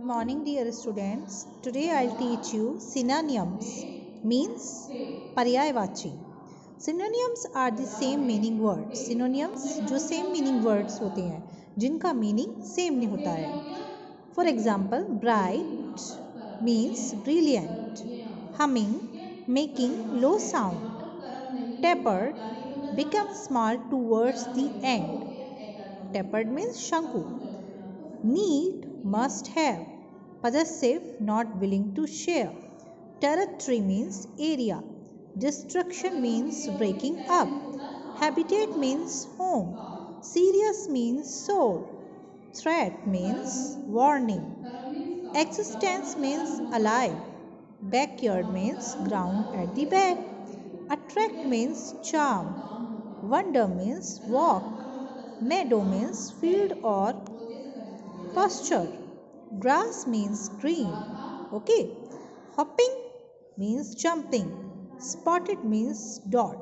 Good morning, dear students. Today I'll teach you synonyms, means पर्यायवाची. Synonyms are the same meaning words. Synonyms जो same meaning words होते हैं, जिनका meaning same नहीं होता है. For example, bright means brilliant. Humming, making low sound. Tapered, become small towards the end. Tapered means shanku. Need, must have. Possessive, not willing to share. Territory means area. Destruction means breaking up. Habitat means home. Serious means sore. Threat means warning. Existence means alive. Backyard means ground at the back. Attract means charm. Wonder means walk. Meadow means field or pasture. Grass means green. Okay. Hopping means jumping. Spotted means dot.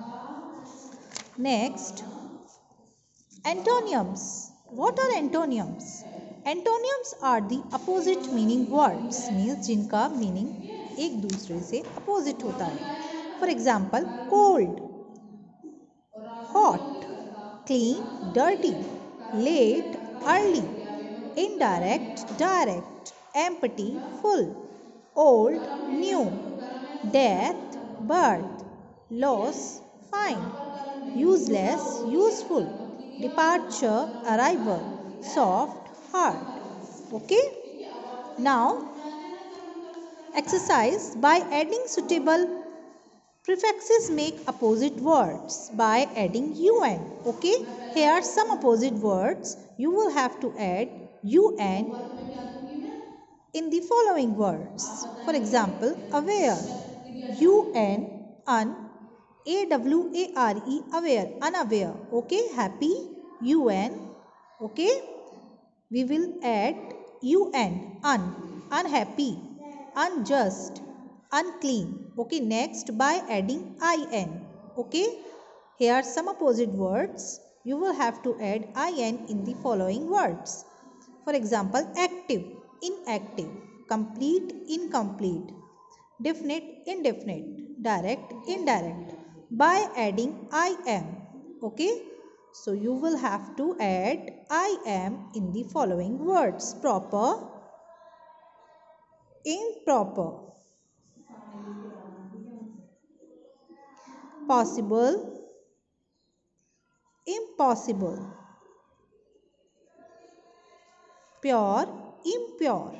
Next, antonyms. What are antonyms? Antonyms are the opposite meaning words, means जिनका meaning एक दूसरे से opposite होता है. For example, cold, hot, clean, dirty, late, early, indirect, direct, empty, full, old, new, death, birth, loss, find, useless, useful, departure, arrival, soft, hard. Okay? Now, exercise. By adding suitable prefixes make opposite words by adding un. Okay, here are some opposite words. You will have to add un in the following words. For example, aware, un, un, aware, aware, unaware. Okay, happy, un. Okay, we will add un, unhappy, unjust, unclean. Okay, next by adding in. Okay, here are some opposite words. You will have to add in the following words. For example, active, inactive, complete, incomplete, definite, indefinite, direct, indirect, by adding I am. Okay, so you will have to add I am in the following words: proper, improper, possible, impossible, pure, impure,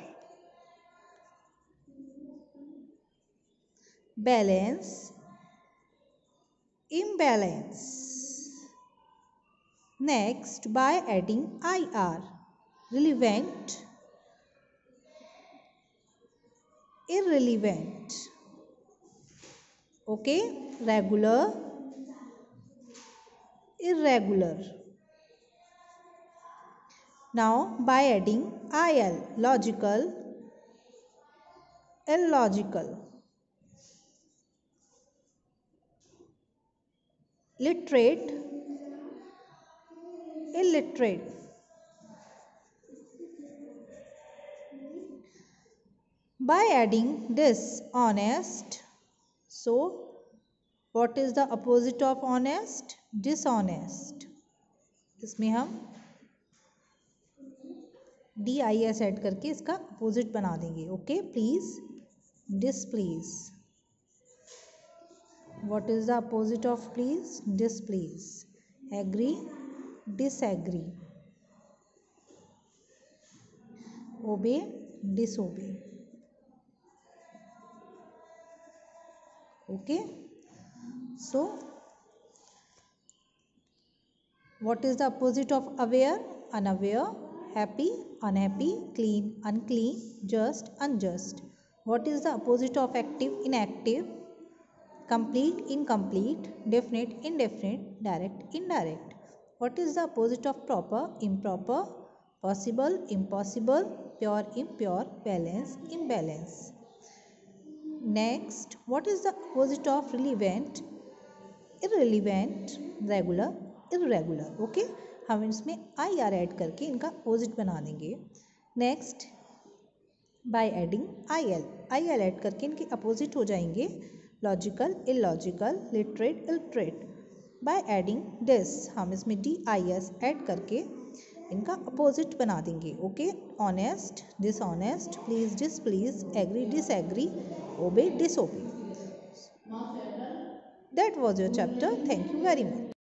balance, imbalance. Next, by adding ir, relevant, irrelevant. Okay, regular, irregular. Now by adding il, logical, illogical, literate, illiterate. By adding dishonest, so what is the opposite of honest? Dishonest. इसमें हम dis add करके इसका opposite बना देंगे. Okay, please, displease. What is the opposite of please? Displease. Agree, disagree. Obey, disobey. Okay, so what is the opposite of aware? Unaware, happy, unhappy, clean, unclean, just, unjust. What is the opposite of active? Inactive, complete, incomplete, definite, indefinite, direct, indirect. What is the opposite of proper? Improper, possible, impossible, pure, impure, balance, imbalance. Next, what is the opposite of relevant? Irrelevant, regular, irregular. Okay, हम इसमें ir add करके इनका opposite बना देंगे. Next, by adding I L add करके इनके opposite हो जाएंगे, logical illogical, literate illiterate. By adding dis, हम इसमें डी आई एस ऐड करके इनका अपोजिट बना देंगे। Okay, honest dishonest, please displease, agree disagree, obey disobey. That was your chapter. Thank you very much.